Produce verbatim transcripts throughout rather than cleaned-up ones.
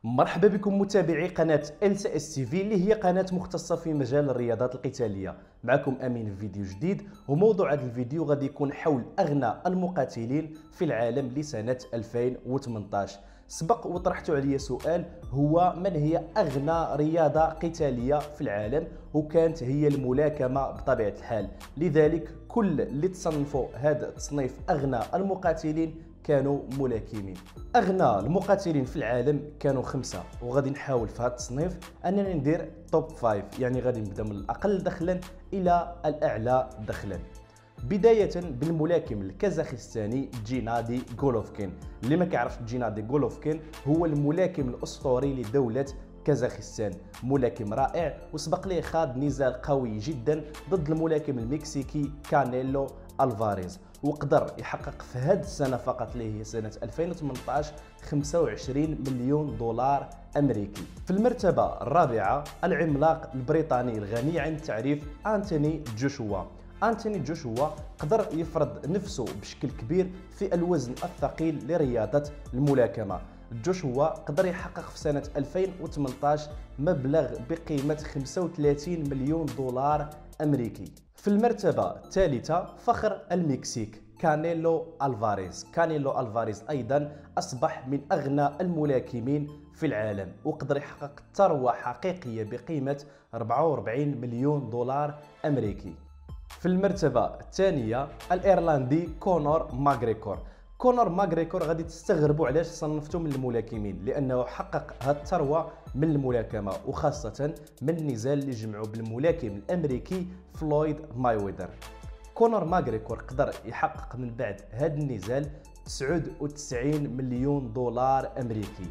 مرحبا بكم متابعي قناة إلسا إس تي في اللي هي قناة مختصة في مجال الرياضات القتالية. معكم أمين في فيديو جديد، وموضوع هذا الفيديو غادي يكون حول أغنى المقاتلين في العالم لسنة ألفين وثمانية عشر. سبق وطرحت عليا سؤال، هو من هي أغنى رياضة قتالية في العالم؟ وكانت هي الملاكمة بطبيعة الحال. لذلك كل اللي تصنفوا هذا التصنيف أغنى المقاتلين كانوا ملاكمين. اغنى المقاتلين في العالم كانوا خمسه، وغادي نحاول في هذا التصنيف انني ندير توب خمسة، يعني غادي نبدا من الاقل دخلا الى الاعلى دخلا. بدايه بالملاكم الكازاخستاني جينادي غولوفكين. اللي ما كيعرفش جينادي غولوفكين هو الملاكم الاسطوري لدوله كازاخستان، ملاكم رائع وسبق ليه خاض نزال قوي جدا ضد الملاكم المكسيكي كانيلو الفاريز، وقدر يحقق في هذه السنه فقط اللي هي سنه ألفين وثمانية عشر خمسة وعشرين مليون دولار امريكي. في المرتبه الرابعه العملاق البريطاني الغني عن التعريف أنتوني جوشوا. أنتوني جوشوا قدر يفرض نفسه بشكل كبير في الوزن الثقيل لرياضه الملاكمه. جوشوا قدر يحقق في سنة ألفين وثمانية عشر مبلغ بقيمة خمسة وثلاثين مليون دولار أمريكي. في المرتبة الثالثة فخر المكسيك كانيلو الفاريز. كانيلو الفاريز أيضا أصبح من أغنى الملاكمين في العالم، وقدر يحقق ثروة حقيقية بقيمة أربعة وأربعين مليون دولار أمريكي. في المرتبة الثانية الإيرلندي كونور ماغريكور. كونور ماغريكور غادي تستغربوا علاش صنفتو من الملاكمين، لانه حقق هذه الثروه من الملاكمه، وخاصه من النزال اللي جمعوا بالملاكم الامريكي فلويد مايويدر. كونور ماغريكور قدر يحقق من بعد هذا النزال تسعة وتسعين مليون دولار امريكي،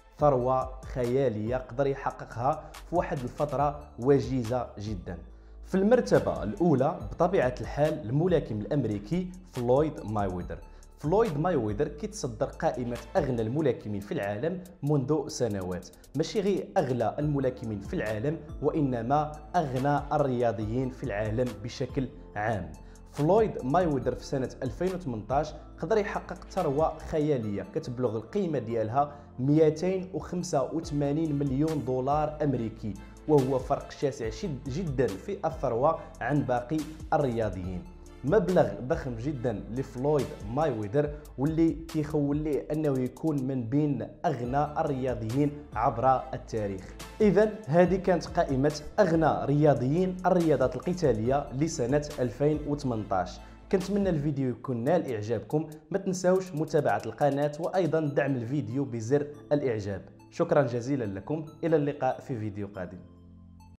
ثروه خياليه قدر يحققها في واحد الفتره وجيزه جدا. في المرتبه الاولى بطبيعه الحال الملاكم الامريكي فلويد مايويدر. فلويد مايويدر كيتصدر قائمة أغنى الملاكمين في العالم منذ سنوات، ماشي غير أغلى الملاكمين في العالم وإنما أغنى الرياضيين في العالم بشكل عام. فلويد مايويدر في سنة ألفين وثمانية عشر قدر يحقق ثروة خيالية كتبلغ القيمة ديالها مئتين وخمسة وثمانين مليون دولار أمريكي، وهو فرق شاسع جدا في الثروة عن باقي الرياضيين. مبلغ ضخم جدا لفلويد مايويدر، واللي كيخول ليه انه يكون من بين اغنى الرياضيين عبر التاريخ. اذا هذه كانت قائمه اغنى رياضيين الرياضات القتاليه لسنه ألفين وثمانية عشر. كنتمنى الفيديو يكون نال اعجابكم، ما تنساوش متابعه القناه وايضا دعم الفيديو بزر الاعجاب. شكرا جزيلا لكم، الى اللقاء في فيديو قادم.